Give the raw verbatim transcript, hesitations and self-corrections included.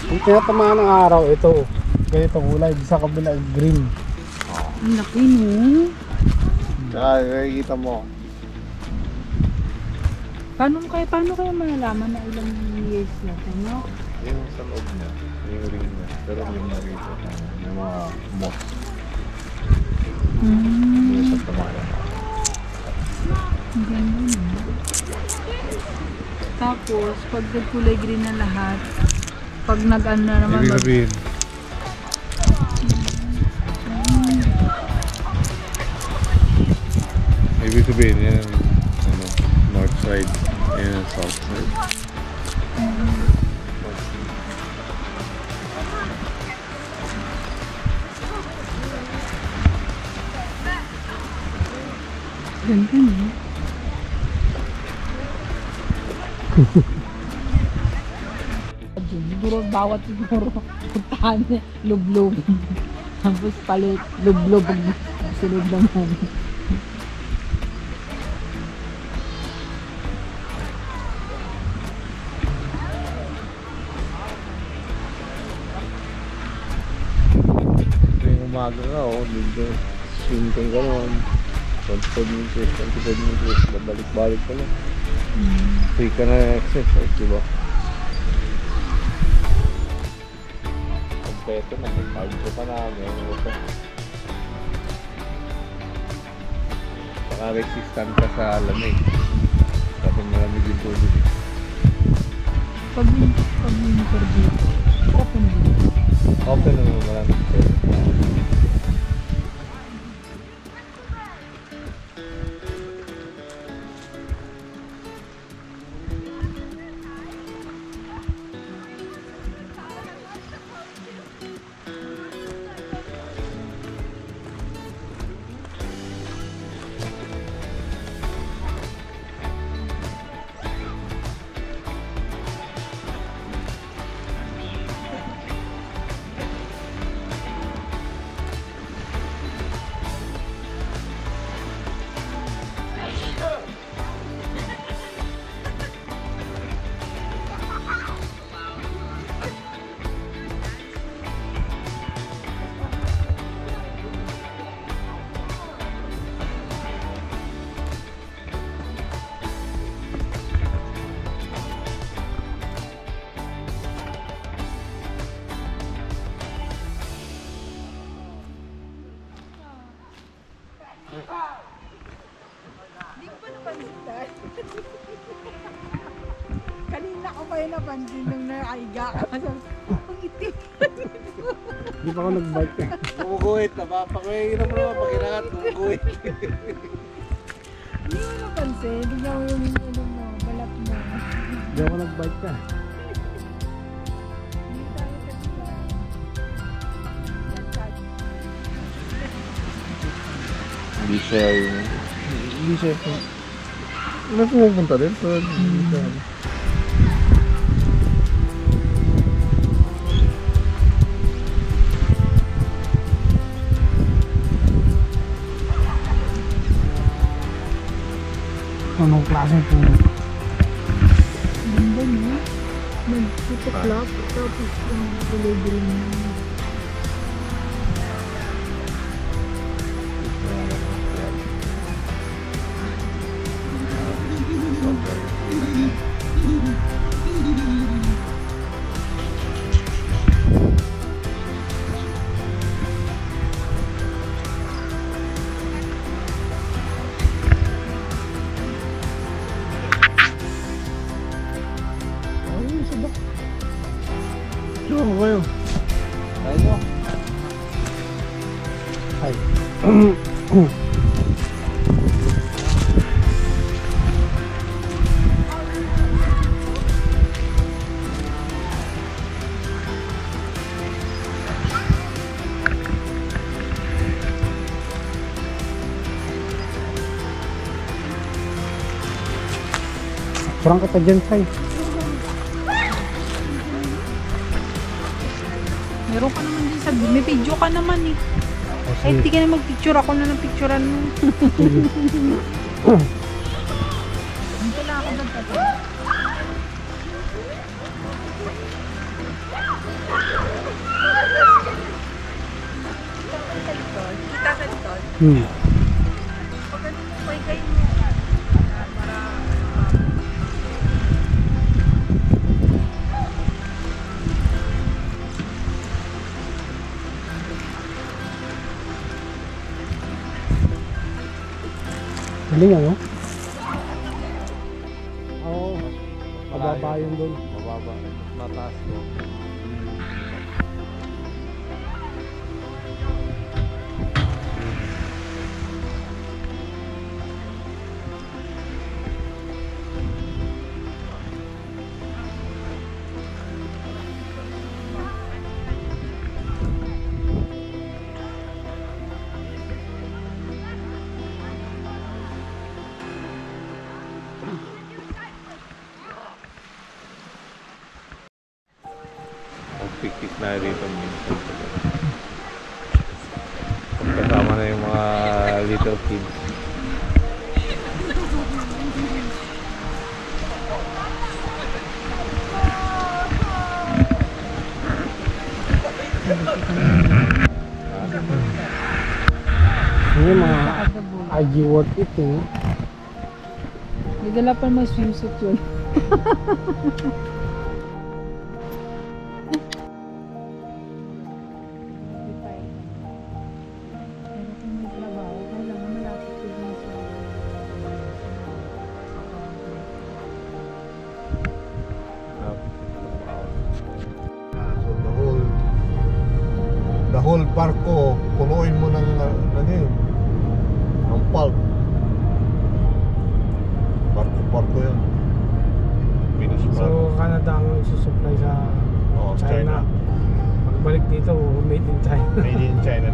Kung tinatamaan ng araw, ito. Ganito kulay. Sa kabila, green. Ang laki no. Tsaka nakikita mo. Paano kaya, paano kaya malalaman na ilang years na ito, no? Yung sa loob niya, yung ring niya. Pero yung nakita, yung mga moss. Hmm. Yung sa tamayan. Ang ganda no. Tapos, pag nagkulay green na lahat, pag nag-ano na naman, Ibig sabihin, ibig sabihin yan, ano, north side, yan ang south side. ganda no. Siguro bawat siguro puntahan niya, lublob. Tapos palit, lublob pag sunod naman. Yung umaga ka, oh, dito, swim kang gano'n. twenty-five meters, twenty-five meters, babalik-balik ka lang. Free ka na exercise, diba? Kompleto na, may cardio pa na, may ano pa. Saka resistant ka sa lamig. Kasi malamig yung tubig. Pag pag winter dito, open dito. Open na naman maraming pwede. Hindi ko pa napansin dahil. Kanina ko pa yung napansin nung nakaiga ka. Ang itim. Hindi pa ako nag-bike eh. Gumuguhit na ba? Pakihiram mo naman, pakilahat, gumuguhit. Hindi mo napansin. Tignan mo yung ano mo, balat mo. Hindi ako nag-bike ka. Hindi tayo kasi Hindi siya yung... Hindi siya yung... Ano pumupunta din? So, hindi siya... Anong klaseng puno? ganda no? Nagtutuklap. Tapos yung kulay-green mo. Sure mo kayo? Tayo. Ay. Kurang kita dyan, Sai. Meron ka naman din sa... May video ka naman eh. Ay, hindi ka na mag-picture. Ako na ng picturean mo. Dito lang ako nagtatapos. Punta ka dito. Hmm. Pag ano mo, may kayo mo. Ah, para... Galing ano? Oo. Mababa yun doon. Mababa. Mas mataas doon. Picnic na rito minsan. Kasama na yung mga little kids. Yung mga I G worth it eh. May dala pa may swimsuit yun. So the whole the whole park ko punuin mo ng uh, ano yun, ng pulp. Parko parko yun. Finish So product. Canada ang susupply sa Oh, China. China. Pagbalik dito, made in China. Made in China